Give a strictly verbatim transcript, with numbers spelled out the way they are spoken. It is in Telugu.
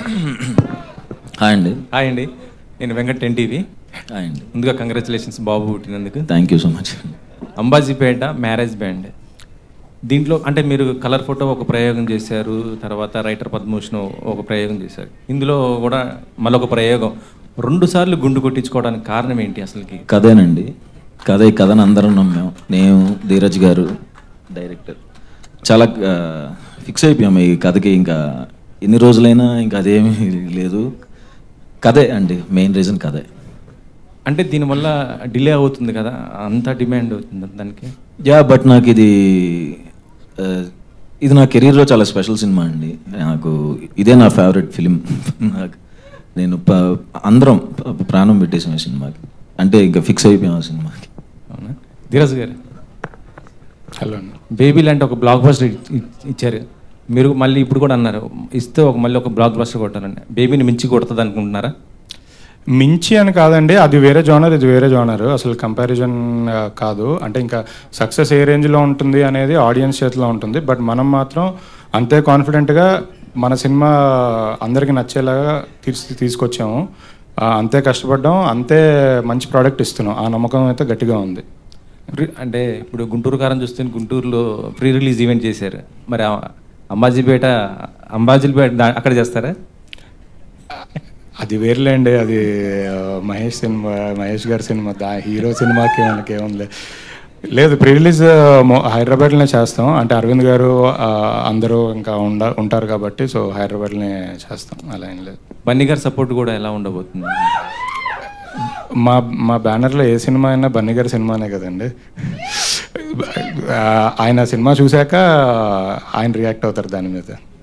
హాయ్ అండి. హాయ్ అండి, నేను వెంకట్ టెన్ టీవీ. హాయ్ అండి. ముందుగా కంగ్రాచులేషన్స్ బాబు పుట్టినందుకు. Thank you so much. Ambajipeta marriage band, దీంట్లో అంటే మీరు కలర్ ఫోటో ఒక ప్రయోగం చేశారు, తర్వాత రైటర్ పద్మభూషణ్ ఒక ప్రయోగం చేశారు, ఇందులో కూడా మళ్ళొక ప్రయోగం, రెండు సార్లు గుండు కొట్టించుకోవడానికి కారణం ఏంటి అసలుకి? కథేనండి, కథ ఈ కథను అందరం నమ్మాం. నేను, ధీరజ్ గారు డైరెక్టర్ చాలా ఫిక్స్ అయిపోయాము ఈ కథకి. ఇంకా ఎన్ని రోజులైనా ఇంకా అదేమీ లేదు, కథే అండి మెయిన్ రీజన్, కథే. అంటే దీనివల్ల డిలే అవుతుంది కదా, అంత డిమాండ్ అవుతుంది దానికి? యా, బట్ నాకు ఇది ఇది నా కెరీర్లో చాలా స్పెషల్ సినిమా అండి. నాకు ఇదే నా ఫేవరెట్ ఫిలిం. నాకు నేను ప అందరం ప్రాణం పెట్టేసాం సినిమాకి, అంటే ఇంకా ఫిక్స్ అయిపోయాం ఆ సినిమాకి. అవునా? ధీరజ్ గారు, హలో అండి. బేబీ లాంటి ఒక బ్లాక్ బస్టర్ ఇచ్చారు మీరు, మళ్ళీ ఇప్పుడు కూడా అన్నారు ఇస్తే ఒక మళ్ళీ ఒక బ్లాక్ బస్టర్ కొట్టాలండి. బేబీని మించి కొడుతుంది అనుకుంటున్నారా? మించి అని కాదండి, అది వేరే జోనర్, ఇది వేరే జోనర్, అసలు కంపారిజన్ కాదు. అంటే ఇంకా సక్సెస్ ఏ రేంజ్లో ఉంటుంది అనేది ఆడియన్స్ చేతిలో ఉంటుంది. బట్ మనం మాత్రం అంతే కాన్ఫిడెంట్గా మన సినిమా అందరికీ నచ్చేలాగా తీసి తీసుకొచ్చాము, అంతే కష్టపడ్డాం, అంతే మంచి ప్రోడక్ట్ ఇస్తున్నాం, ఆ నమ్మకం అయితే గట్టిగా ఉంది. అంటే ఇప్పుడు గుంటూరు కారం చూస్తే గుంటూరులో ప్రీ రిలీజ్ ఈవెంట్ చేశారు, మరి అంబాజీపేట అంబాజీపేట అక్కడ చేస్తారా? అది వేర్లేండి, అది మహేష్ సినిమా, మహేష్ గారి సినిమా, దా హీరో సినిమాకి మనకి ఏముంది లేదు. ప్రీ రిలీజ్ హైదరాబాద్లోనే చేస్తాం, అంటే అరవింద్ గారు అందరూ ఇంకా ఉండ ఉంటారు కాబట్టి, సో హైదరాబాద్లోనే చేస్తాం, అలా ఏం లేదు. బన్నీ గారి సపోర్ట్ కూడా ఎలా ఉండబోతుంది? మా మా బ్యానర్లో ఏ సినిమా అయినా బన్నీ గారి సినిమానే కదండి. ఆయన సినిమా చూశాక ఆయన రియాక్ట్ అవుతారు దాని మీద.